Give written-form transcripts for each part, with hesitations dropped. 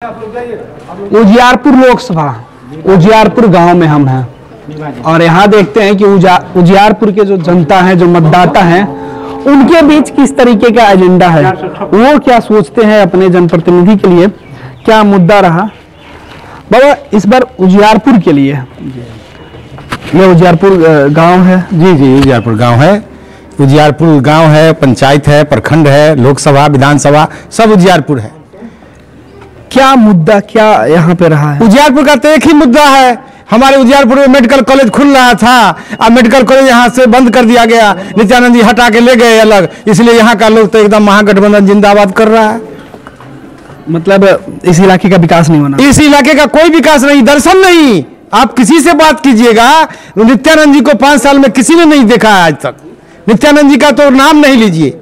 उजियारपुर लोकसभा उजियारपुर गांव में हम हैं और यहाँ देखते हैं कि उजियारपुर के जो जनता है, जो मतदाता हैं, उनके बीच किस तरीके का एजेंडा है, वो क्या सोचते हैं अपने जनप्रतिनिधि के लिए, क्या मुद्दा रहा। बाबा, इस बार उजियारपुर के लिए, ये उजियारपुर गांव है। जी जी, उजियारपुर गांव है। उजियारपुर गांव है, पंचायत है, प्रखंड है, लोकसभा, विधानसभा सब उजियारपुर है। क्या मुद्दा क्या यहाँ पे रहा है? उजियारपुर का तो एक ही मुद्दा है। हमारे उजियारपुर में मेडिकल कॉलेज खुल रहा था, अब मेडिकल कॉलेज यहाँ से बंद कर दिया गया, नित्यानंद जी हटा के ले गए अलग, इसलिए यहाँ का लोग तो एकदम महागठबंधन जिंदाबाद कर रहा है। मतलब इस इलाके का विकास नहीं होना? इस इलाके का कोई विकास नहीं, दर्शन नहीं। आप किसी से बात कीजिएगा, नित्यानंद जी को 5 साल में किसी ने नहीं देखा है आज तक। नित्यानंद जी का तो नाम नहीं लीजिए।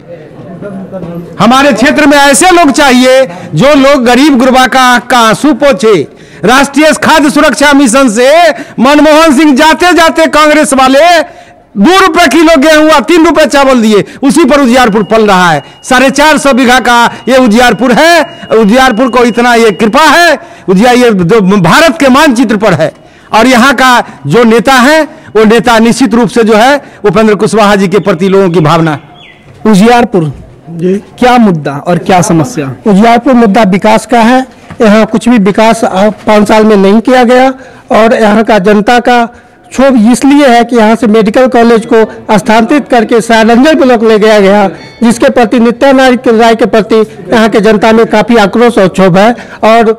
हमारे क्षेत्र में ऐसे लोग चाहिए जो लोग गरीब गुरबा का आंसू पोंछे। राष्ट्रीय खाद्य सुरक्षा मिशन से मनमोहन सिंह जाते जाते कांग्रेस वाले 2 रुपए किलो गेहूं 3 रुपए चावल दिए, उसी पर उजियारपुर पल रहा है। 450 बीघा का ये उजियारपुर है। उजियारपुर को इतना ये कृपा है, ये भारत के मानचित्र पर है। और यहाँ का जो नेता है, वो नेता निश्चित रूप से जो है उपेंद्र कुशवाहा जी के प्रति लोगों की भावना। उजियारपुर जी, क्या मुद्दा और क्या समस्या? उजियारपुर मुद्दा विकास का है। यहाँ कुछ भी विकास 5 साल में नहीं किया गया और यहाँ का जनता का क्षोभ इसलिए है कि यहाँ से मेडिकल कॉलेज को स्थानांतरित करके सारंजन ब्लॉक ले गया गया, जिसके प्रति नित्यानंद राय के प्रति यहाँ के जनता में काफ़ी आक्रोश और क्षोभ है। और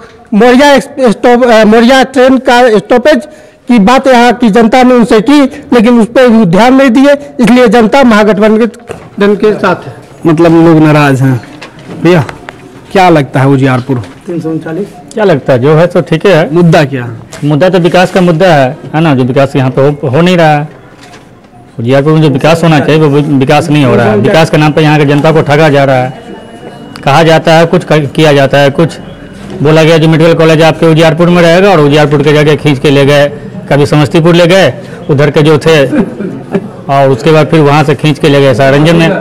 मोरिया ट्रेन का स्टॉपेज की बात यहाँ की जनता ने उनसे की, लेकिन उस पर ध्यान नहीं दिए, इसलिए जनता महागठबंधन के साथ है। मतलब लोग नाराज हैं। भैया, क्या लगता है उजियारपुर? 339 क्या लगता है? जो है तो ठीक है। मुद्दा क्या? मुद्दा तो विकास का मुद्दा है ना, जो विकास यहाँ पे हो नहीं रहा है। उजियारपुर में जो विकास होना चाहिए वो विकास नहीं हो रहा है। विकास के नाम पर यहाँ की जनता को ठगा जा रहा है। कहा जाता है कुछ, किया जाता है कुछ। बोला गया जो मेडिकल कॉलेज आपके उजियारपुर में रहेगा, और उजियारपुर के जगह खींच के ले गए, कभी समस्तीपुर ले गए उधर के जो थे, और उसके बाद फिर वहाँ से खींच के ले गए सारंजन में।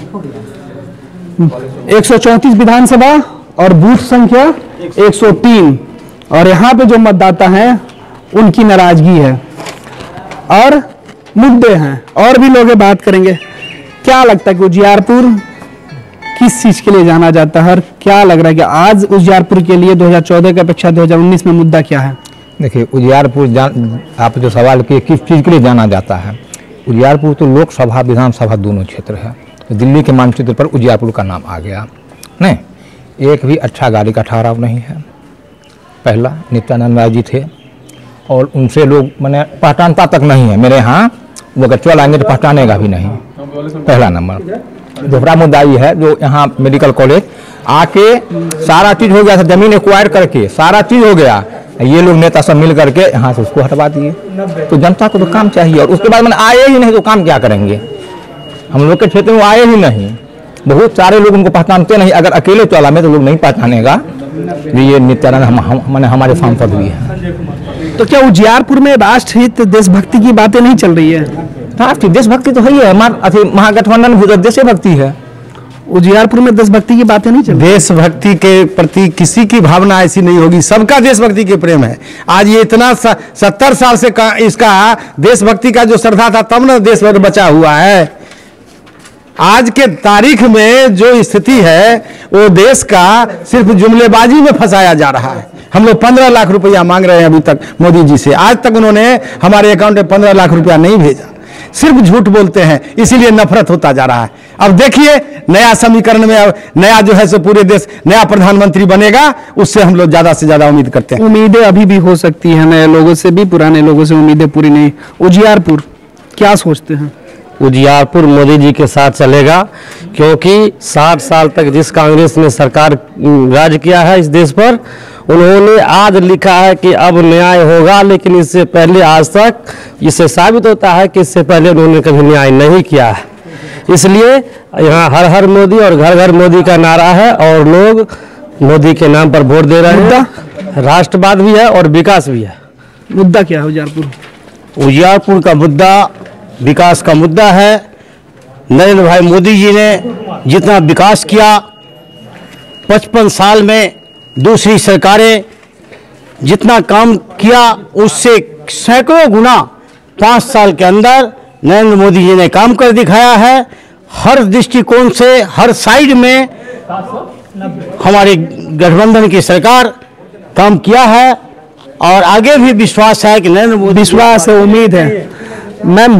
134 विधानसभा और बूथ संख्या 103, और यहाँ पे जो मतदाता हैं उनकी नाराजगी है और मुद्दे हैं। और भी लोग बात करेंगे। क्या लगता है कि उजियारपुर किस चीज के लिए जाना जाता है, और क्या लग रहा है कि आज उजियारपुर के लिए 2014 की अपेक्षा 2019 में मुद्दा क्या है? देखिए, उजियारपुर आप जो सवाल किए किस चीज़ के लिए जाना जाता है, उजियारपुर तो लोकसभा विधानसभा दोनों क्षेत्र है। तो दिल्ली के मानचित्र पर उजियारपुर का नाम आ गया। नहीं, एक भी अच्छा गाड़ी का ठहराव नहीं है। पहला नित्यानंद राय जी थे और उनसे लोग मैंने पहचानता तक नहीं है। मेरे यहाँ वो अगर चल आएंगे तो पहचानेगा भी नहीं, पहला नंबर। दूसरा मुद्दा ये है, जो यहाँ मेडिकल कॉलेज आके सारा चीज़ हो गया था, ज़मीन एक्वायर करके सारा चीज़ हो गया, ये लोग नेता सब मिल करके यहाँ से उसको हटवा दिए। तो जनता को तो काम चाहिए, और उसके बाद मैंने आए ही नहीं तो काम क्या करेंगे? हम लोग के क्षेत्र में आए ही नहीं, बहुत सारे लोग उनको पहचानते नहीं। अगर अकेले चला में तो लोग नहीं पहचानेगा। ये नित्यानंद मैंने हमारे सांसद भी है। तो क्या उजियारपुर में राष्ट्रहित देशभक्ति की बातें नहीं चल रही है? राष्ट्रीय देशभक्ति तो है ही है, महागठबंधन भी देशभक्ति है। उजियारपुर में देशभक्ति की बातें नहीं चल रही? देशभक्ति के प्रति किसी की भावना ऐसी नहीं होगी, सबका देशभक्ति के प्रेम है। आज ये इतना 70 साल से इसका देशभक्ति का जो श्रद्धा था, तब न देश बचा हुआ है। आज के तारीख में जो स्थिति है, वो देश का सिर्फ जुमलेबाजी में फंसाया जा रहा है। हम लोग 15 लाख रुपया मांग रहे हैं अभी तक मोदी जी से, आज तक उन्होंने हमारे अकाउंट में 15 लाख रुपया नहीं भेजा। सिर्फ झूठ बोलते हैं, इसीलिए नफरत होता जा रहा है। अब देखिए, नया समीकरण में नया जो है सो पूरे देश नया प्रधानमंत्री बनेगा, उससे हम लोग ज्यादा से ज्यादा उम्मीद करते हैं। उम्मीदें अभी भी हो सकती है, नए लोगों से भी, पुराने लोगों से उम्मीदें पूरी नहीं। उजियारपुर क्या सोचते हैं? उजियारपुर मोदी जी के साथ चलेगा, क्योंकि 60 साल तक जिस कांग्रेस ने सरकार राज किया है इस देश पर, उन्होंने आज लिखा है कि अब न्याय होगा, लेकिन इससे पहले आज तक इससे साबित होता है कि इससे पहले उन्होंने कभी न्याय नहीं किया है। इसलिए यहाँ हर हर मोदी और घर घर मोदी का नारा है, और लोग मोदी के नाम पर वोट दे रहे हैं। राष्ट्रवाद भी है और विकास भी है। मुद्दा क्या है उजियारपुर? उजियारपुर का मुद्दा विकास का मुद्दा है। नरेंद्र भाई मोदी जी ने जितना विकास किया 55 साल में, दूसरी सरकारें जितना काम किया उससे सैकड़ों गुना 5 साल के अंदर नरेंद्र मोदी जी ने काम कर दिखाया है। हर दृष्टिकोण से, हर साइड में हमारे गठबंधन की सरकार काम किया है और आगे भी विश्वास है कि नरेंद्र मोदी, विश्वास है, उम्मीद है। मैम,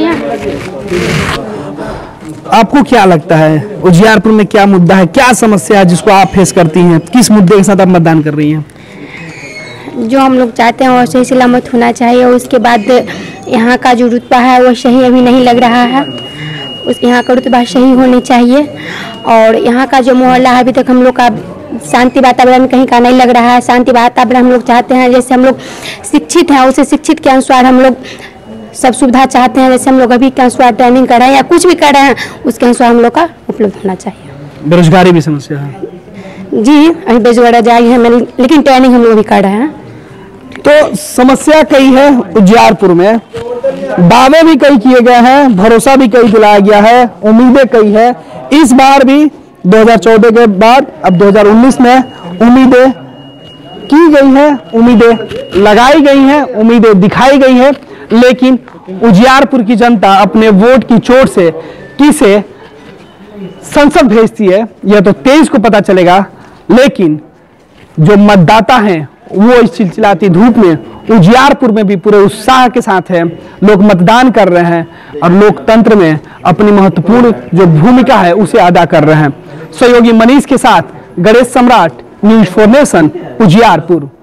आपको क्या लगता है उजियारपुर में क्या मुद्दा है, क्या समस्या है जिसको आप फेस करती हैं, किस मुद्दे के साथ आप मतदान कर रही हैं? जो हम लोग चाहते हैं वो सही सलामत होना चाहिए। उसके बाद यहाँ का जो रुतबा है वो सही अभी नहीं लग रहा है, उस यहाँ का रुतबा सही होनी चाहिए। और यहाँ का जो मोहल्ला है अभी तक हम लोग का शांति वातावरण कहीं का नहीं लग रहा है। शांति वातावरण हम लोग चाहते हैं, जैसे हम लोग शिक्षित हैं उसे शिक्षित के अनुसार हम लोग सब सुविधा चाहते हैं। जैसे हम लोग अभी के अनुसार ट्रेनिंग कर रहे हैं या कुछ भी कर रहे हैं उसके अनुसार हम लोग का उपलब्ध होना चाहिए। बेरोजगारी भी समस्या है जी, अभी बेरोजगारी है लेकिन ट्रेनिंग हम लोग भी कर रहे हैं। तो समस्या कई है उजियारपुर में, दावे भी कई किए गए हैं, भरोसा भी कई दिलाया गया है, उम्मीदें कई है। इस बार भी 2014 के बाद अब 2019 में उम्मीदें की गई हैं, उम्मीदें लगाई गई हैं, उम्मीदें दिखाई गई हैं, लेकिन उजियारपुर की जनता अपने वोट की चोट से किसे संसद भेजती है यह तो 23 को पता चलेगा। लेकिन जो मतदाता हैं वो इस चिलचिलाती धूप में उजियारपुर में भी पूरे उत्साह के साथ है, लोग मतदान कर रहे हैं और लोकतंत्र में अपनी महत्वपूर्ण जो भूमिका है उसे अदा कर रहे हैं। सहयोगी मनीष के साथ गणेश सम्राट, न्यूज़ 4 नेशन, उजियारपुर।